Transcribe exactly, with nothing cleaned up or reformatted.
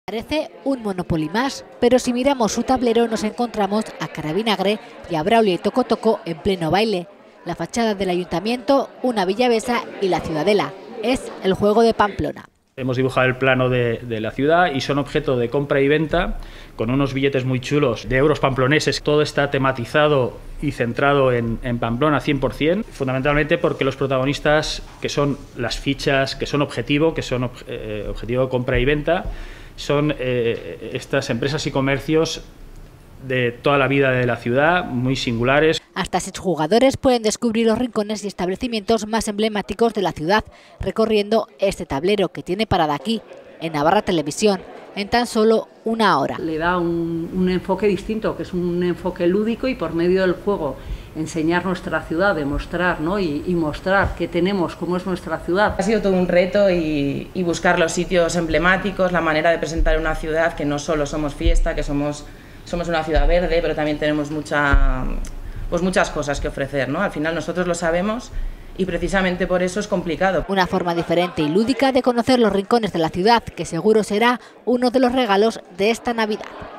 Parece un Monopoly más, pero si miramos su tablero nos encontramos a Caravinagre y a Braulio y Toco Toco en pleno baile. La fachada del ayuntamiento, una villavesa y la ciudadela. Es el juego de Pamplona. Hemos dibujado el plano de, de la ciudad y son objeto de compra y venta con unos billetes muy chulos de euros pamploneses. Todo está tematizado y centrado en, en Pamplona cien por cien, fundamentalmente porque los protagonistas, que son las fichas, que son objetivo, que son ob, eh, objetivo de compra y venta, son eh, estas empresas y comercios de toda la vida de la ciudad, muy singulares. Hasta seis jugadores pueden descubrir los rincones y establecimientos más emblemáticos de la ciudad, recorriendo este tablero que tiene parada aquí, en Navarra Televisión, en tan solo una hora. Le da un, un enfoque distinto, que es un enfoque lúdico, y por medio del juego enseñar nuestra ciudad, demostrar, ¿no? y, y mostrar qué tenemos, cómo es nuestra ciudad. Ha sido todo un reto y, y buscar los sitios emblemáticos, la manera de presentar una ciudad, que no solo somos fiesta, que somos, somos una ciudad verde, pero también tenemos mucha, pues muchas cosas que ofrecer, ¿no? Al final nosotros lo sabemos y precisamente por eso es complicado. Una forma diferente y lúdica de conocer los rincones de la ciudad, que seguro será uno de los regalos de esta Navidad.